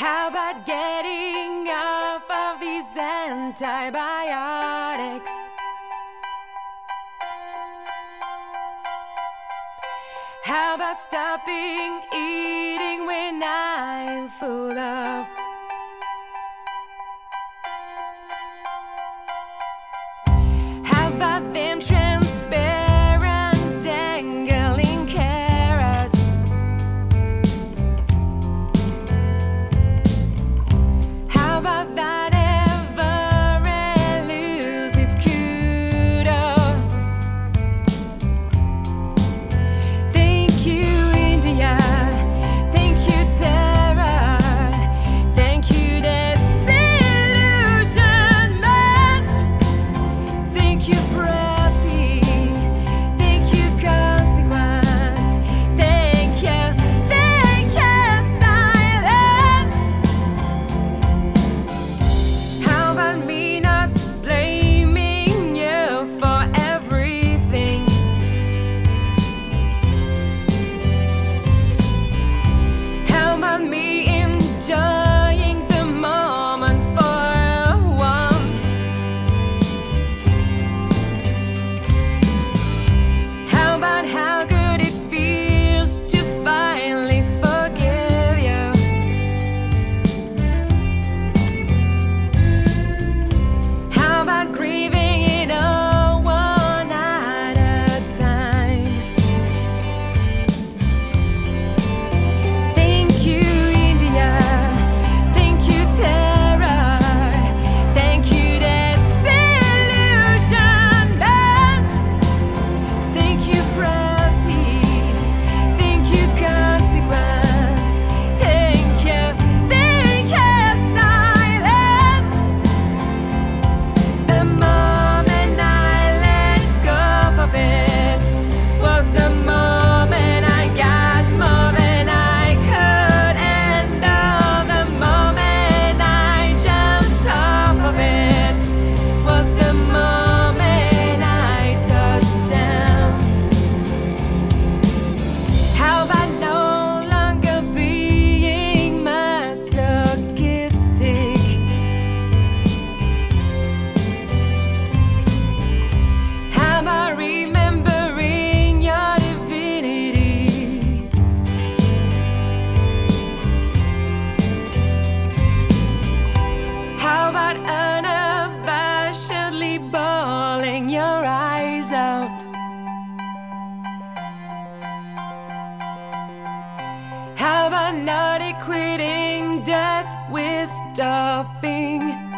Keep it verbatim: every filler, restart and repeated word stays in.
How about getting off of these antibiotics? How about stopping eating when I'm full of? How about them transparent dangling carrots? How about that ever elusive kudo? Thank you, India. Thank you, Terra. Thank you, disillusionment. Thank you, frailty. Thank you, consequence. Thank you, thank you, silence. How about me not blaming you for everything? How about me enjoying the moment for once? How about how good it feels to finally forgive you? How about grieving it all one at a time? Thank you, India. Thank you, terror. Thank you, disillusionment. Thank you, frailty. Thank you, consequence. Thank you, thank you, silence. The moment I let go of it was the moment I got more than I could handle. The moment I jumped off of it was the moment I touched down. How about no longer being masochistic? How about remembering your divinity? How about unabashedly bawling your eyes out? How about not equating death with stopping?